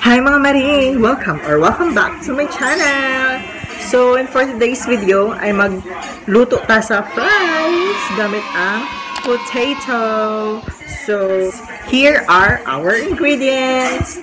Hi mga Maring! Welcome back to my channel! So, for today's video ay magluto ta sa fries gamit ang potato. So, here are our ingredients.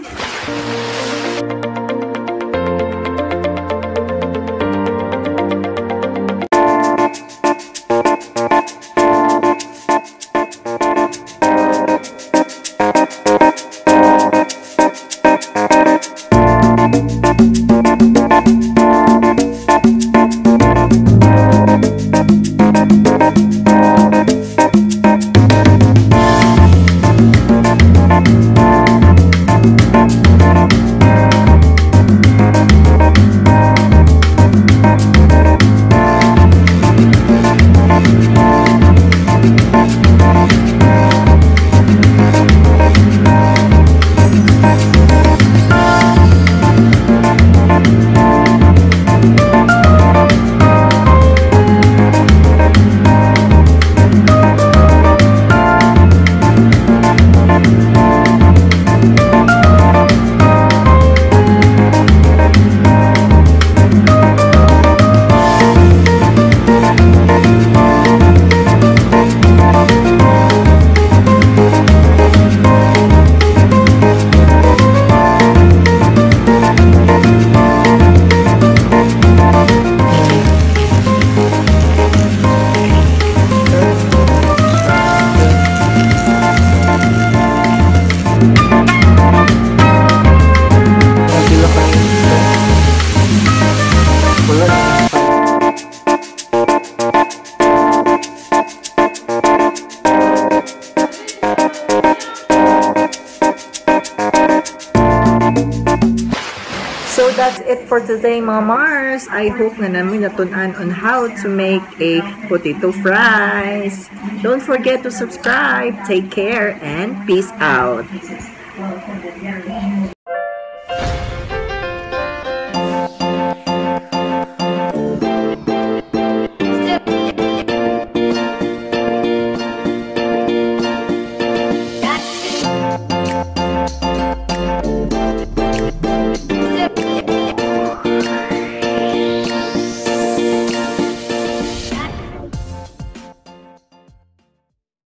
So that's it for today mga Mars. I hope na namin natunan on how to make a potato fries. Don't forget to subscribe. Take care and peace out.